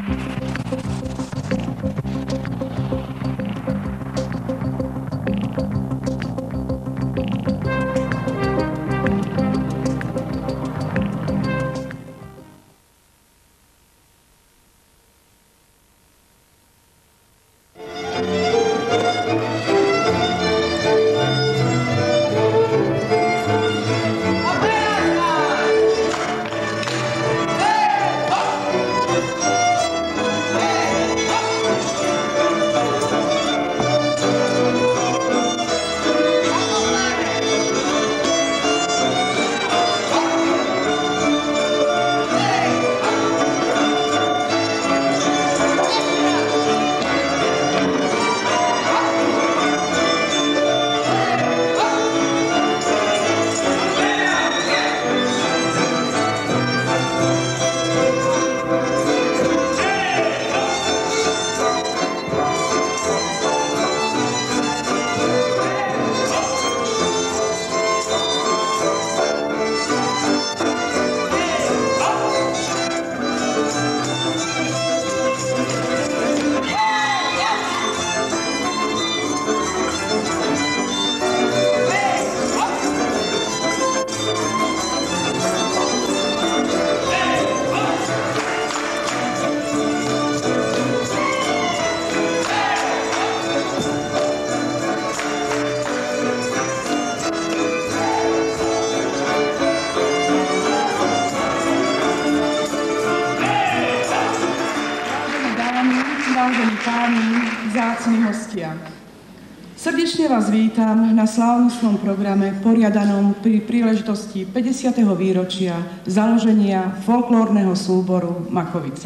Srdečne vás vítam na slávnostnom programe poriadanom pri príležitosti 50. výročia založenia folklórneho súboru Makovica.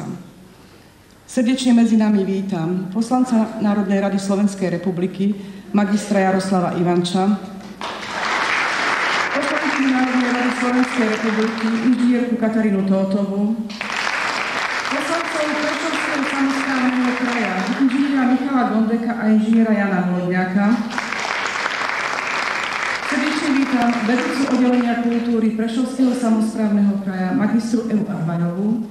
Srdečne medzi nami vítam poslanca Národnej rady Slovenskej republiky magistra Jaroslava Ivanča, poslankyňu Národnej rady Slovenskej republiky inžinierku Katarínu Tótovú, poslancov Prešovského samosprávneho kraja inžiniera Michala Gondeka a inžiniera Jana Holodňáka. Srdečne vítam vedúcu oddelenia kultúry Prešovského samosprávneho kraja magistru Evu Arbaňovú.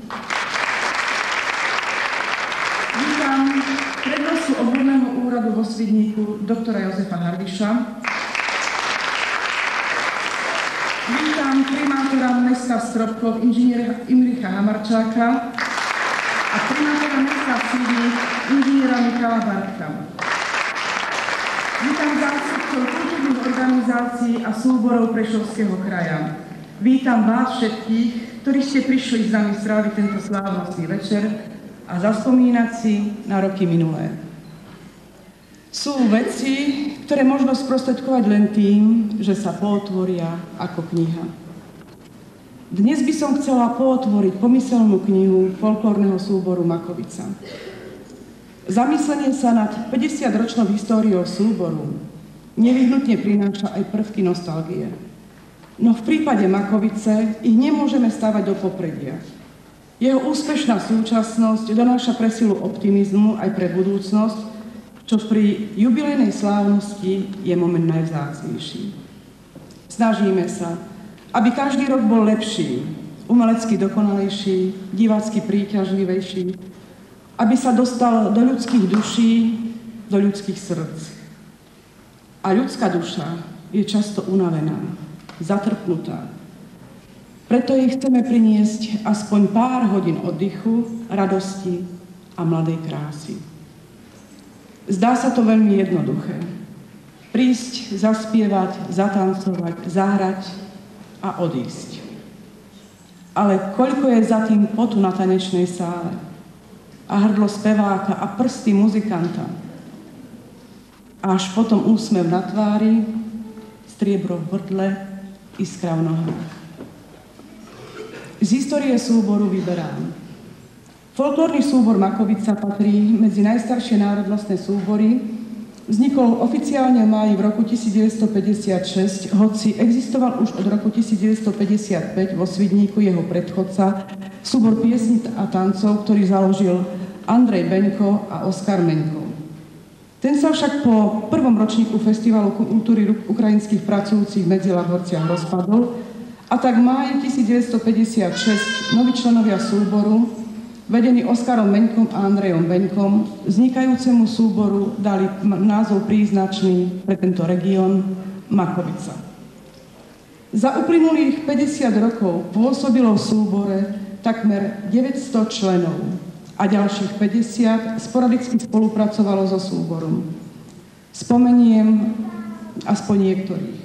Vítam prednostu odborného úradu vo Svidníku doktora Jozefa Hardiša. Vítam primátora mesta Stropkov inžiniera Imricha Hamarčáka a primátora mesta Svidník inžiniera Michala Bartka. Vítam zástupcov kultúrnych organizácií a súborov Prešovského kraja. Vítam vás všetkých, ktorí ste prišli s nami stráviť tento slávnostný večer a zaspomínať si na roky minulé. Sú veci, ktoré možno sprostredkovať len tým, že sa pootvoria ako kniha. Dnes by som chcela pootvoriť pomyselnú knihu folklórneho súboru Makovica. Zamyslenie sa nad 50-ročnou históriou súboru nevyhnutne prináša aj prvky nostalgie. No v prípade Makovice ich nemôžeme stávať do popredia. Jeho úspešná súčasnosť donáša presilu optimizmu aj pre budúcnosť, čo pri jubilejnej slávnosti je moment najvzácnejší. Snažíme sa, aby každý rok bol lepší, umelecky dokonalejší, divácky príťažlivejší, aby sa dostal do ľudských duší, do ľudských srdc. A ľudská duša je často unavená, zatrpnutá. Preto jej chceme priniesť aspoň pár hodín oddychu, radosti a mladej krásy. Zdá sa to veľmi jednoduché. Prísť, zaspievať, zatancovať, zahrať a odísť. Ale koľko je za tým potu na tanečnej sále a hrdlo speváka a prsty muzikanta. A až potom úsmev na tvári, striebro v hrdle, iskra v nohách. Z histórie súboru vyberám. Folklórny súbor Makovica patrí medzi najstaršie národnostné súbory. Vznikol oficiálne v máji v roku 1956, hoci existoval už od roku 1955 vo Svidníku jeho predchodca, súbor piesní a tancov, ktorý založil Andrej Beňko a Oskar Meňko. Ten sa však po prvom ročníku Festivalu kultúry ukrajinských pracujúcich v Medzilahorciach rozpadol a tak v máji 1956 noví členovia súboru vedení Oskarom Beňkom a Andrejom Beňkom, vznikajúcemu súboru dali názov príznačný pre tento región Makovica. Za uplynulých 50 rokov pôsobilo v súbore takmer 900 členov a ďalších 50 sporadicky spolupracovalo so súborom. Spomeniem aspoň niektorých.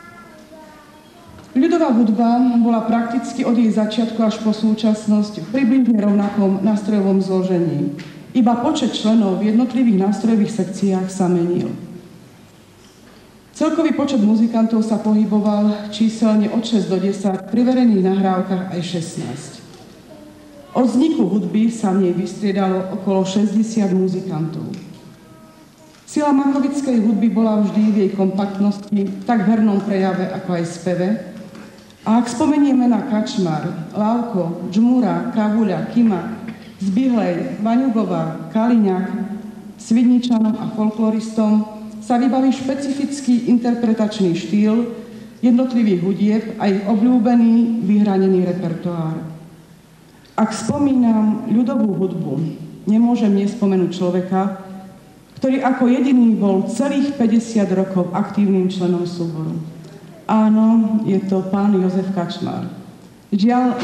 Ľudová hudba bola prakticky od jej začiatku až po súčasnosť v približne rovnakom nástrojovom zložení. Iba počet členov v jednotlivých nástrojových sekciách sa menil. Celkový počet muzikantov sa pohyboval číselne od 6 do 10, pri verejných nahrávkach aj 16. Od vzniku hudby sa v nej vystriedalo okolo 60 muzikantov. Sila makovickej hudby bola vždy v jej kompaktnosti, tak v hernom prejave, ako aj speve. A ak spomenieme na Kačmar, Lávko, Džmúra, Kavuľa, Kima, Zbihlej, Vaňugová, Kaliňák, Svidničanom a folkloristom, sa vybaví špecifický interpretačný štýl jednotlivých hudieb a ich obľúbený, vyhranený repertoár. Ak spomínam ľudovú hudbu, nemôžem nespomenúť človeka, ktorý ako jediný bol celých 50 rokov aktívnym členom súboru. Áno, je to pán Jozef Kačmar. Žiaľ,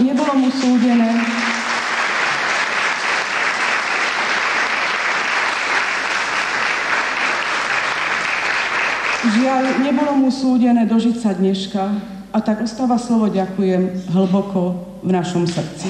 nebolo mu súdené dožiť sa dneška, a tak ostáva slovo ďakujem hlboko v našom srdci.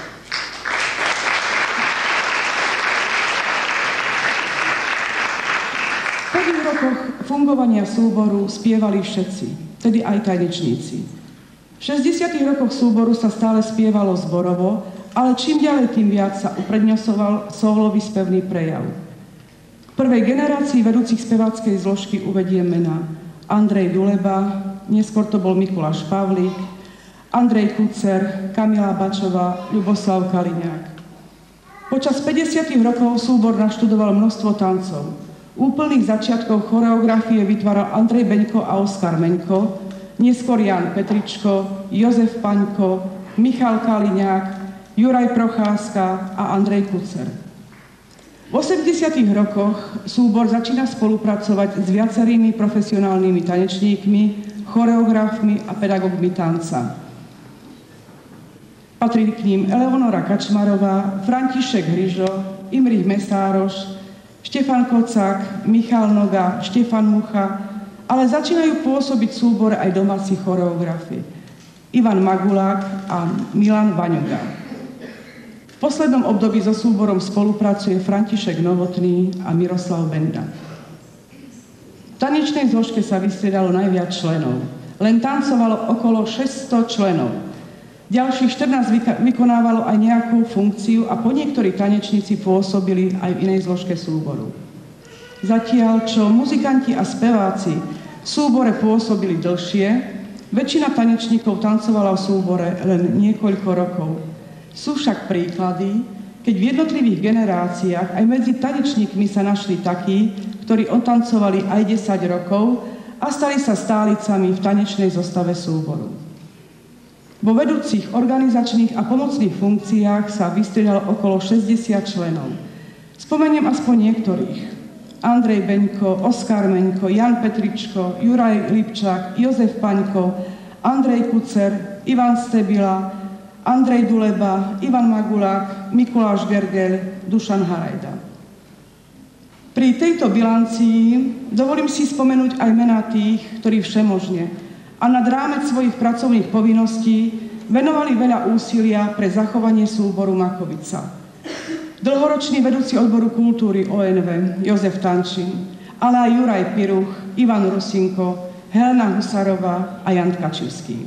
V prvých rokoch fungovania súboru spievali všetci, tedy aj tanečníci. V 60. rokoch súboru sa stále spievalo zborovo, ale čím ďalej, tým viac sa uprednostňoval sólový spevný prejav. V prvej generácii vedúcich speváckej zložky uvediem mená Andrej Duleba, neskôr to bol Mikuláš Pavlík, Andrej Kucer, Kamila Bačová, Ľuboslav Kaliňák. Počas 50. rokov súbor naštudoval množstvo tancov. V úplných začiatkoch choreografie vytváral Andrej Beňko a Oskar Meňko, neskôr Jan Petričko, Jozef Paňko, Michal Kaliňák, Juraj Procházka a Andrej Kucer. V 80. rokoch súbor začína spolupracovať s viacerými profesionálnymi tanečníkmi, choreografmi a pedagógmi tanca. Patrí k ním Eleonora Kačmarová, František Hryžo, Imrich Mesároš, Štefan Kocák, Michal Noga, Štefan Mucha, ale začínajú pôsobiť v súbore aj domáci choreografi. Ivan Magulák a Milan Vaňuga. V poslednom období so súborom spolupracuje František Novotný a Miroslav Benda. V tanečnej zložke sa vystriedalo najviac členov. Len tancovalo okolo 600 členov. Ďalších 14 vykonávalo aj nejakú funkciu a po niektorí tanečníci pôsobili aj v inej zložke súboru. Zatiaľ, čo muzikanti a speváci v súbore pôsobili dlhšie, väčšina tanečníkov tancovala v súbore len niekoľko rokov. Sú však príklady, keď v jednotlivých generáciách aj medzi tanečníkmi sa našli takí, ktorí otancovali aj 10 rokov a stali sa stálicami v tanečnej zostave súboru. Vo vedúcich organizačných a pomocných funkciách sa vystriedalo okolo 60 členov. Spomeniem aspoň niektorých. Andrej Beňko, Oskar Meňko, Jan Petričko, Juraj Lipčák, Jozef Paňko, Andrej Kucer, Ivan Stebila, Andrej Duleba, Ivan Magulák, Mikuláš Gergel, Dušan Harajda. Pri tejto bilancii dovolím si spomenúť aj mená tých, ktorí všemožne a nad rámec svojich pracovných povinností venovali veľa úsilia pre zachovanie súboru Makovica. Dlhoročný vedúci odboru kultúry ONV Jozef Tančín, ale aj Juraj Piruch, Ivan Rusinko, Helena Husarová a Jan Tkačivský.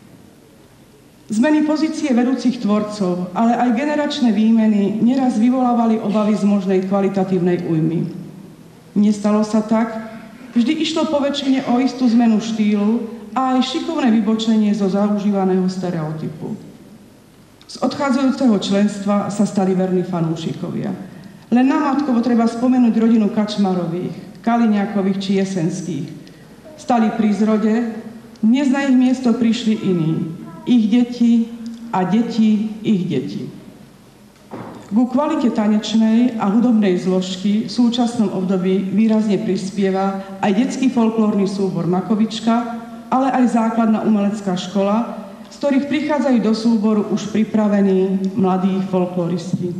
Zmeny pozície vedúcich tvorcov, ale aj generačné výmeny neraz vyvolávali obavy z možnej kvalitatívnej újmy. Nestalo sa tak, vždy išlo poväčšine o istú zmenu štýlu a aj šikovné vybočenie zo zaužívaného stereotypu. Z odchádzajúceho členstva sa stali verní fanúšikovia. Len namátkovo treba spomenúť rodinu Kačmarových, Kaliňákových či Jesenských. Stali pri zrode, dnes na ich miesto prišli iní. Ich deti a deti ich detí. Ku kvalite tanečnej a hudobnej zložky v súčasnom období výrazne prispieva aj detský folklórny súbor Makovička, ale aj základná umelecká škola, z ktorých prichádzajú do súboru už pripravení mladí folkloristi.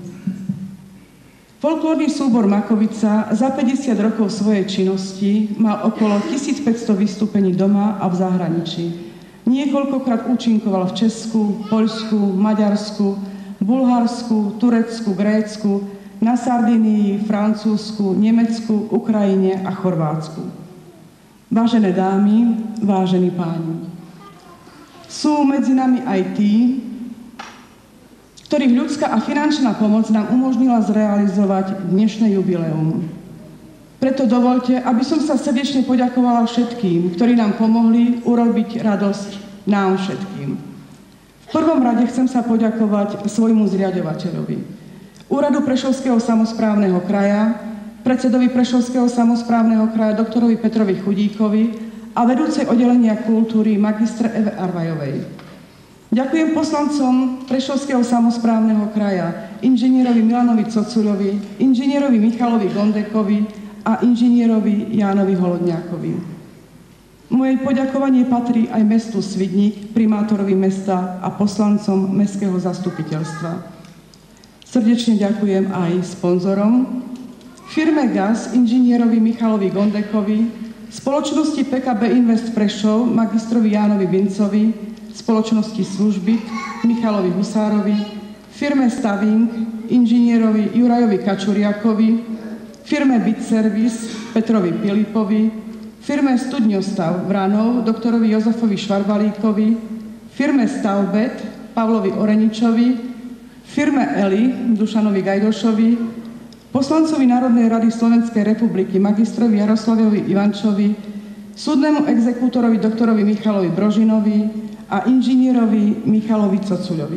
Folklórny súbor Makovica za 50 rokov svojej činnosti mal okolo 1500 vystúpení doma a v zahraničí. Niekoľkokrát účinkoval v Česku, Poľsku, Maďarsku, Bulharsku, Turecku, Grécku, na Sardinii, Francúzsku, Nemecku, Ukrajine a Chorvátsku. Vážené dámy, vážení páni, sú medzi nami aj tí, ktorých ľudská a finančná pomoc nám umožnila zrealizovať dnešné jubileum. Preto dovoľte, aby som sa srdečne poďakovala všetkým, ktorí nám pomohli urobiť radosť nám všetkým. V prvom rade chcem sa poďakovať svojmu zriaďovateľovi, Úradu Prešovského samosprávneho kraja, predsedovi Prešovského samosprávneho kraja doktorovi Petrovi Chudíkovi a vedúcej oddelenia kultúry magistre Eve Arvajovej. Ďakujem poslancom Prešovského samosprávneho kraja, inžinierovi Milanovi Cocuľovi, inžinierovi Michalovi Gondekovi a inžinierovi Jánovi Holodňákovi. Moje poďakovanie patrí aj mestu Svidník, primátorovi mesta a poslancom mestského zastupiteľstva. Srdečne ďakujem aj sponzorom, firme GAS, inžinierovi Michalovi Gondekovi, spoločnosti PKB Invest Prešov, magistrovi Jánovi Vincovi, spoločnosti Služby Michalovi Husárovi, firme Staving, inžinierovi Jurajovi Kačuriakovi, firme Bit Service Petrovi Pilipovi, firme Studňostav Vranov, doktorovi Jozefovi Švarbalíkovi, firme Stavbet Pavlovi Oreničovi, firme Eli Dušanovi Gajdošovi, poslancovi Národnej rady Slovenskej republiky magistrovi Jaroslavovi Ivančovi, súdnemu exekútorovi doktorovi Michalovi Brožinovi a inžinierovi Michalovi Cocuľovi.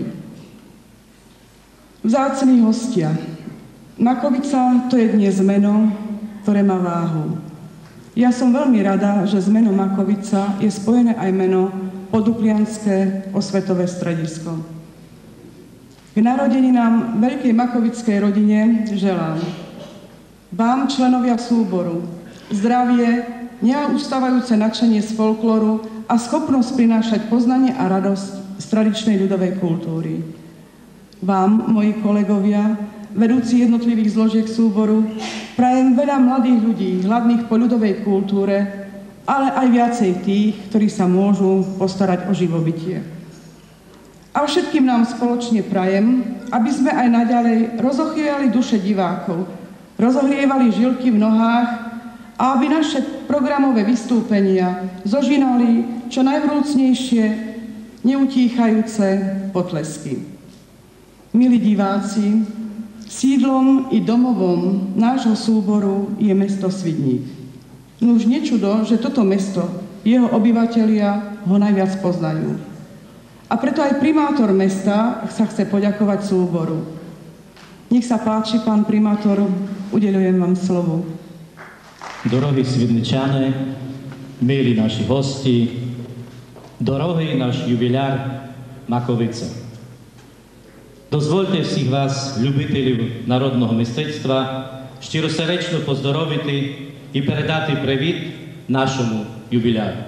Vzácni hostia, Makovica to je dnes meno, ktoré má váhu. Ja som veľmi rada, že s menom Makovica je spojené aj meno Poduklianské osvetové stredisko. K narodeninám veľkej makovickej rodine želám vám, členovia súboru, zdravie, neustávajúce nadšenie z folklóru a schopnosť prinášať poznanie a radosť z tradičnej ľudovej kultúry. Vám, moji kolegovia, vedúci jednotlivých zložiek súboru, prajem veľa mladých ľudí, hladných po ľudovej kultúre, ale aj viacej tých, ktorí sa môžu postarať o živobytie. A všetkým nám spoločne prajem, aby sme aj naďalej rozochrievali duše divákov, rozohrievali žilky v nohách a aby naše programové vystúpenia zožínali čo najvrúcnejšie, neutíchajúce potlesky. Milí diváci, sídlom i domovom nášho súboru je mesto Svidník. No už nečudo, že toto mesto, jeho obyvatelia ho najviac poznajú. A preto aj primátor mesta sa chce poďakovať súboru. Nech sa páči, pán primátor, udeľujem vám slovo. Дорогі свідничани, милі наші гості, дорогий наш ювіляр Маковиця. Дозвольте всіх вас, любителів народного мистецтва, щиросердечно поздоровити і передати привіт нашому ювіляру.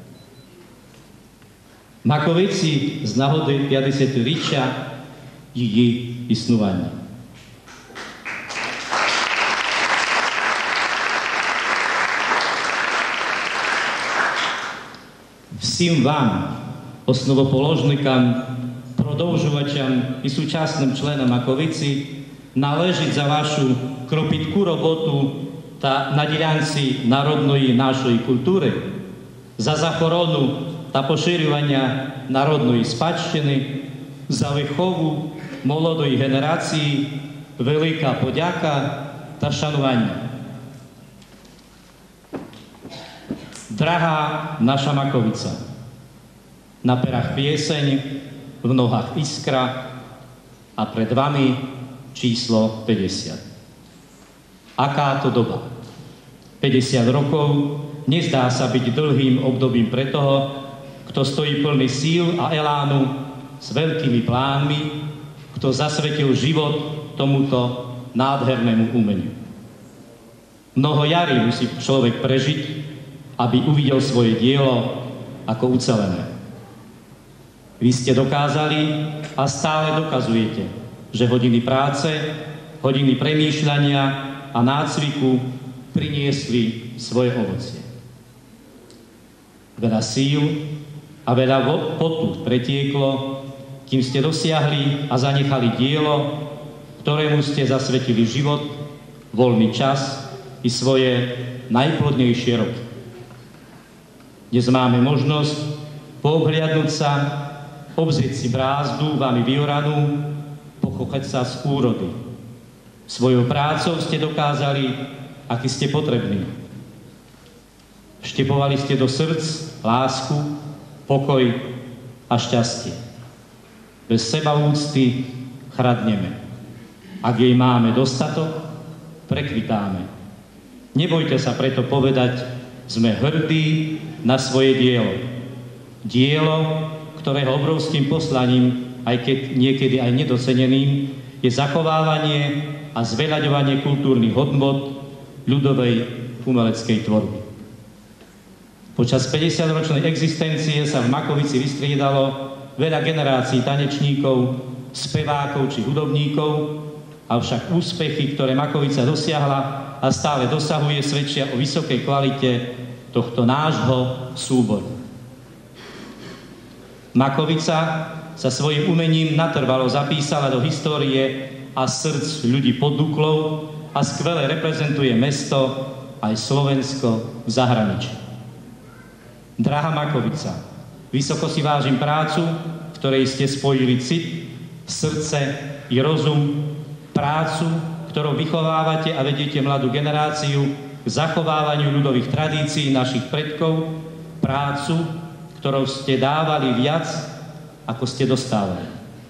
Маковиці з нагоди 50-річчя її існування. Всім вам, основоположникам, продовжувачам і сучасним членам Маковиці, належить за вашу кропітку роботу та на ділянці народної нашої культури, за захорону та поширювання народної спадщини, за вихову молодої генерації велика подяка та шанування. Drahá naša Makovica, na perách pieseň, v nohách iskra a pred vami číslo 50. Aká to doba? 50 rokov nezdá sa byť dlhým obdobím pre toho, kto stojí plný síl a elánu s veľkými plánmi, kto zasvetil život tomuto nádhernému umeniu. Mnoho jary musí človek prežiť, aby uvidel svoje dielo ako ucelené. Vy ste dokázali a stále dokazujete, že hodiny práce, hodiny premýšľania a nácviku priniesli svoje ovocie. Veľa síl a veľa potu pretieklo, kým ste dosiahli a zanechali dielo, ktorému ste zasvetili život, voľný čas i svoje najplodnejšie roky. Dnes máme možnosť poobhliadnúť sa, obzrieť si brázdu vami vyoranú, pochochať sa z úrody. Svojou prácou ste dokázali, aký ste potrební. Vštepovali ste do srdc lásku, pokoj a šťastie. Bez sebaúcty chradneme. Ak jej máme dostatok, prekvitáme. Nebojte sa preto povedať, sme hrdí na svoje dielo. Dielo, ktorého obrovským poslaním, aj keď niekedy aj nedoceneným, je zachovávanie a zveľaďovanie kultúrnych hodnôt ľudovej umeleckej tvorby. Počas 50-ročnej existencie sa v Makovici vystriedalo veľa generácií tanečníkov, spevákov či hudobníkov, avšak úspechy, ktoré Makovica dosiahla a stále dosahuje, svedčia o vysokej kvalite tohto nášho súboru. Makovica sa svojim umením natrvalo zapísala do histórie a srdc ľudí pod Duklou a skvele reprezentuje mesto aj Slovensko v zahraničí. Drahá Makovica, vysoko si vážim prácu, v ktorej ste spojili cit, srdce i rozum, prácu, ktorou vychovávate a vediete mladú generáciu k zachovávaniu ľudových tradícií našich predkov, prácu, ktorou ste dávali viac, ako ste dostávali.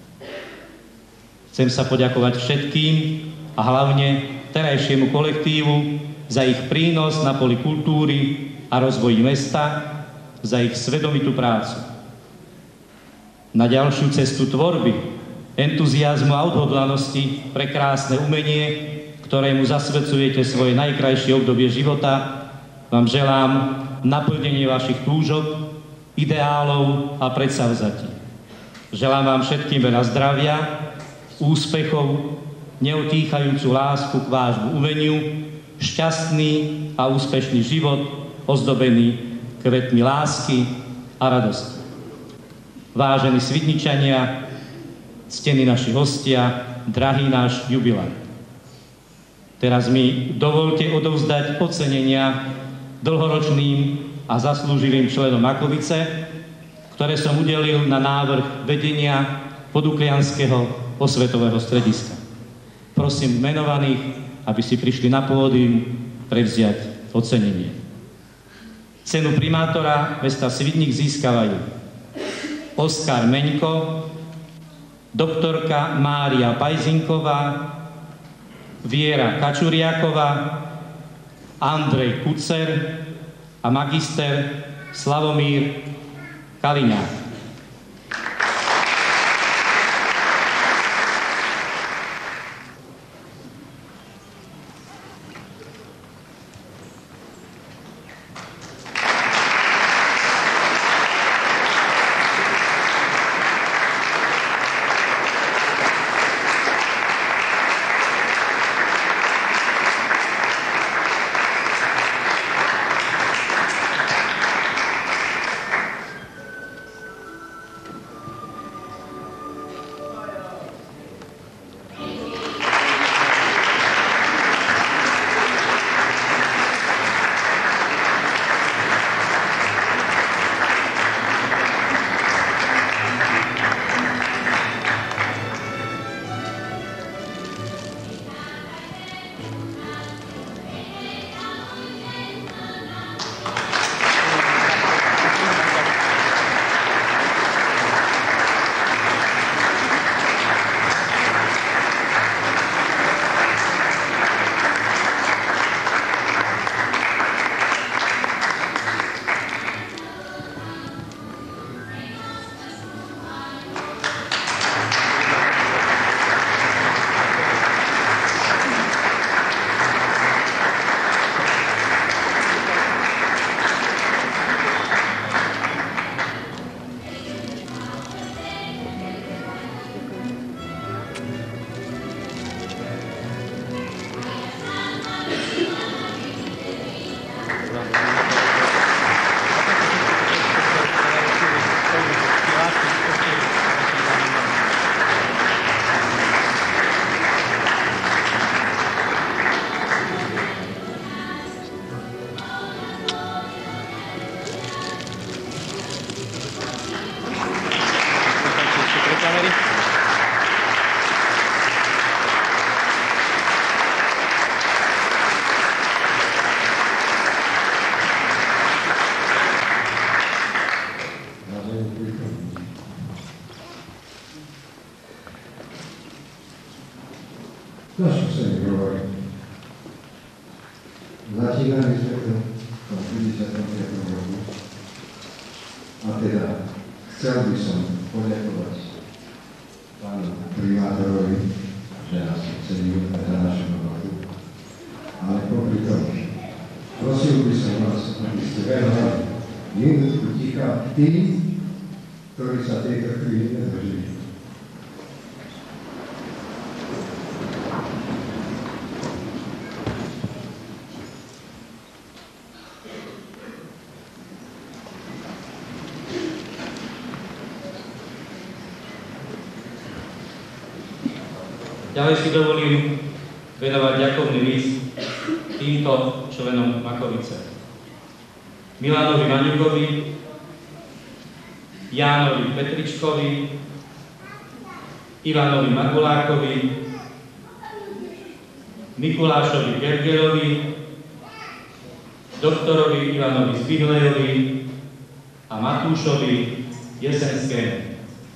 Chcem sa poďakovať všetkým a hlavne terajšiemu kolektívu za ich prínos na poli kultúry a rozvoji mesta, za ich svedomitú prácu. Na ďalšiu cestu tvorby, entuziazmu a odhodlanosti pre krásne umenie, ktorému zasvedcujete svoje najkrajšie obdobie života, vám želám naplnenie vašich túžob, ideálov a predsavzatí. Želám vám všetkým veľa zdravia, úspechov, neutíchajúcu lásku k vášmu umeniu, šťastný a úspešný život, ozdobený kvetmi lásky a radosti. Vážení Svidničania, ctení naši hostia, drahý náš jubilát. Teraz mi dovolte odovzdať ocenenia dlhoročným a zaslúžilým členom Makovice, ktoré som udelil na návrh vedenia Poduklianskeho osvetového strediska. Prosím menovaných, aby si prišli na pódium prevziať ocenenie. Cenu primátora mesta Svidník získavajú Oskar Meňko, doktorka Mária Pajzinková, Viera Kačuriaková, Andrej Kucer a magister Slavomír Kaliňák. Naš posledný hovor. Začínali sme to v 55. roku. A teda chcel by som poďakovať pánu primátorovi, že nás ocenil za našu robotu. Ale popri tom, prosil by som vás, aby ste venovali minútku ticha tým, ktorí sa tejto chvíli nedožili. Ďalej si dovolím venovať ďakovný list týmto členom Makovice. Milanovi Maňukovi, Jánovi Petričkovi, Ivanovi Magulákovi, Mikulášovi Gergerovi, doktorovi Ivanovi Zbiglejovi a Matúšovi Jesenskému.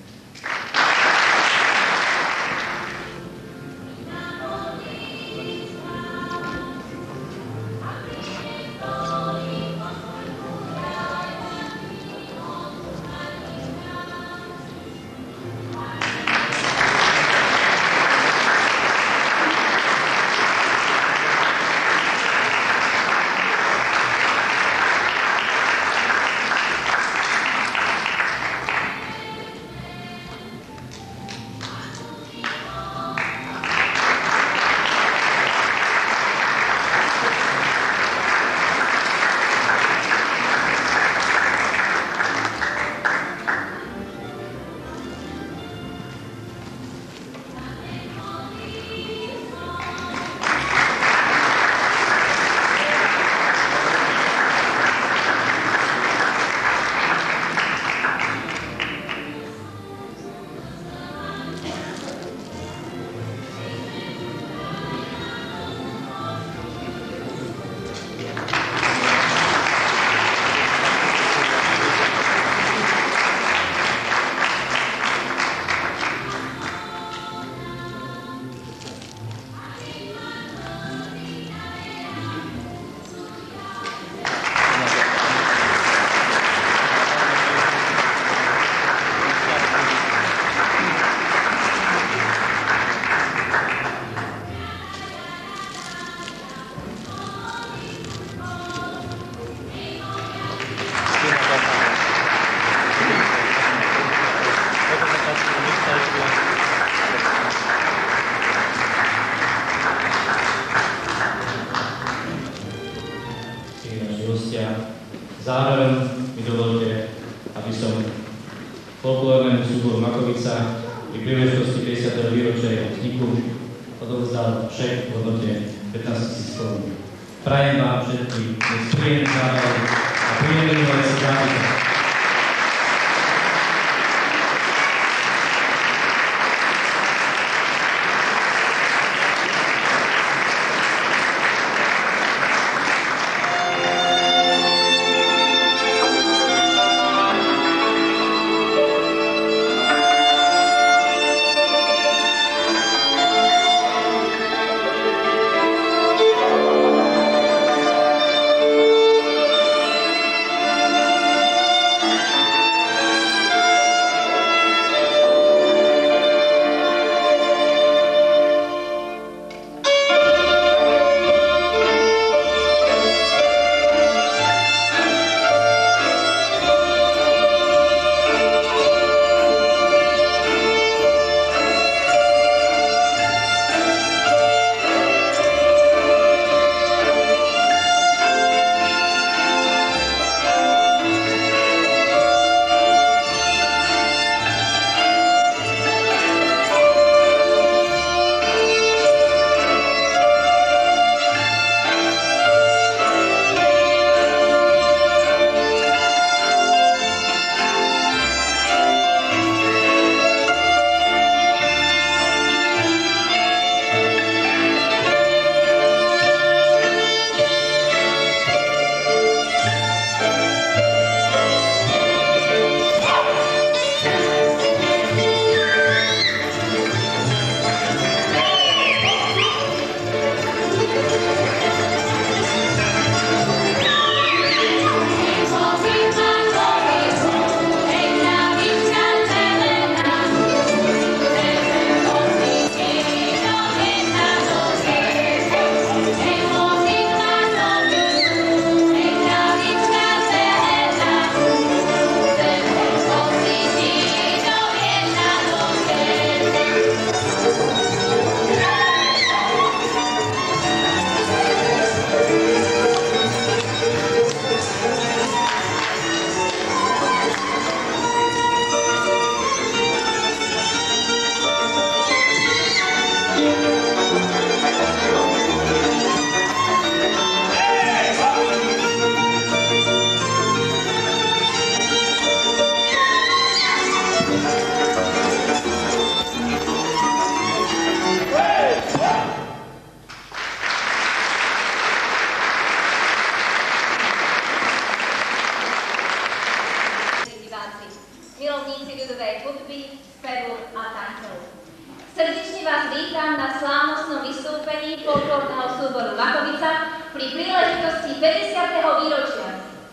Záverom mi dovolte, aby som folklórnemu súboru Makovica pri príležitosti 50. výročia jeho vzniku odovzdal šek v hodnote 15 000 korún. Prajem vám všetkým príjemný zábavy a príjemný nový zážitok. srdečne vás vítam na slávnostnom vystúpení folklórneho súboru Makovica pri príležitosti 50. výročia.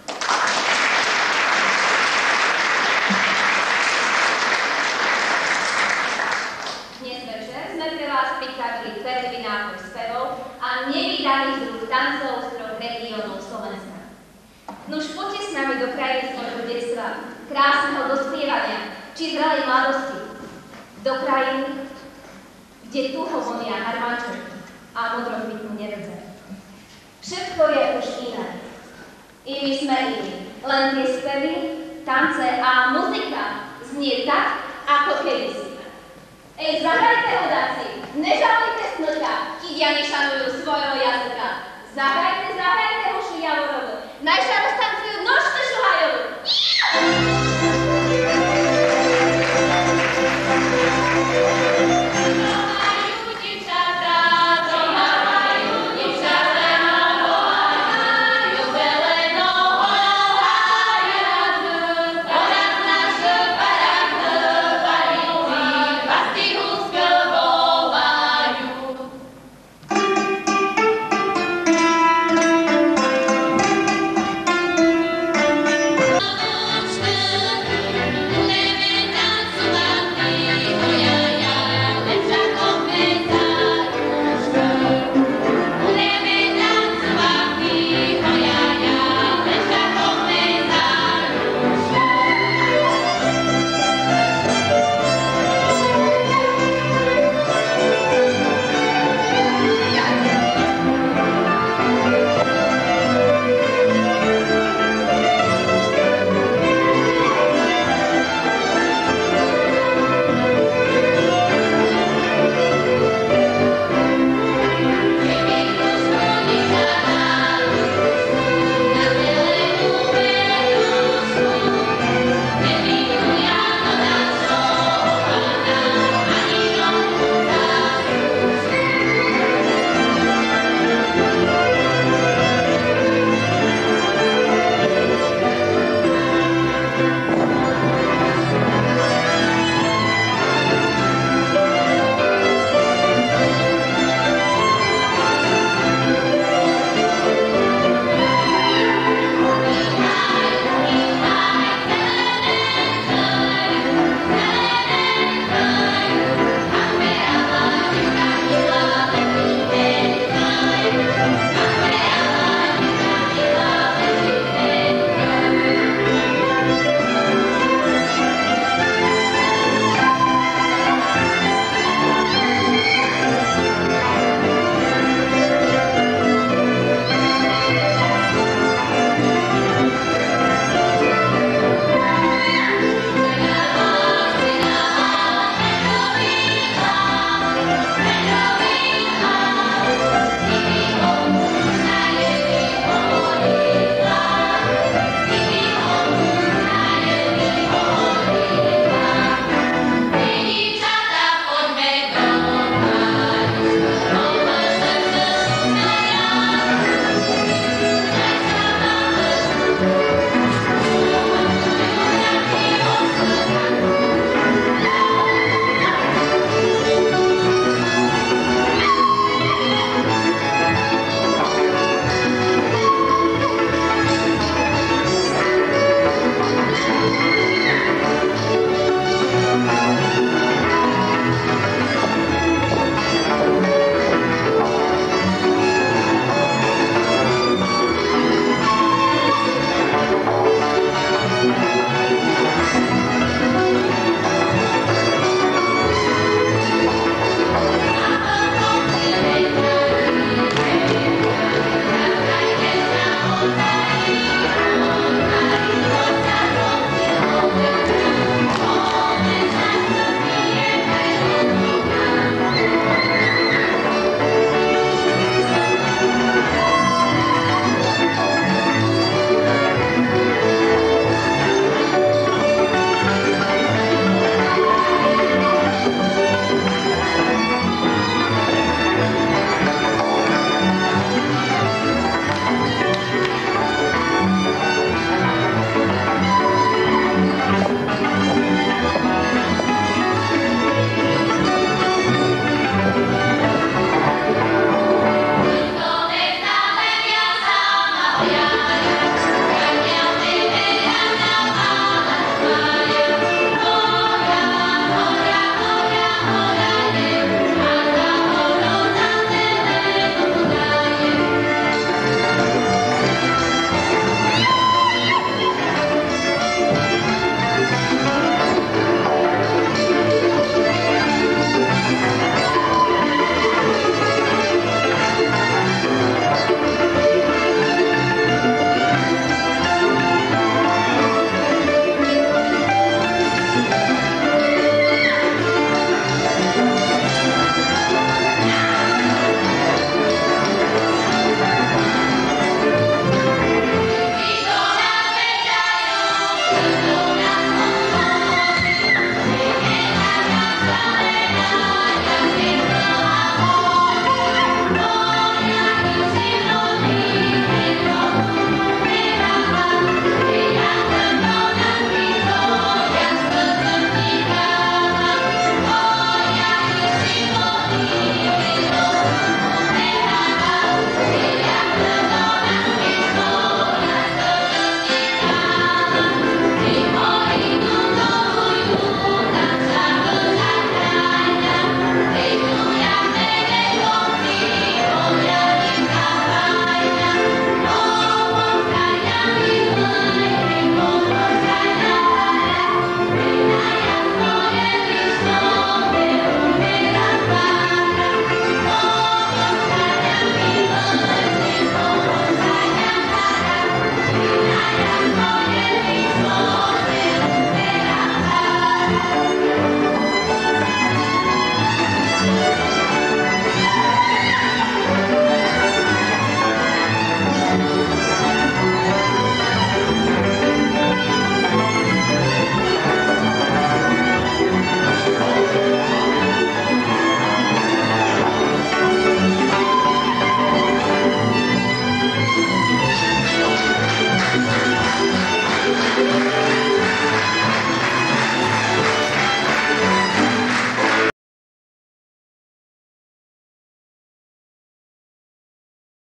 Dnes večer sme pre vás pripravili veľmi nápoj spevov a nevydaných druh tancov z 3 regiónov Slovenska. Nuž poďte s nami do krajiny svojho detstva, krásneho dospievania či zrelej mladosti, do krajiny, kde tuho vonia harmáček a modro kvitnú nevedze. Všetko je už iné. I my sme iní. Len tie spevy, tance a muzika znie tak, ako kedysi. Ej, zahrajte, hudáci!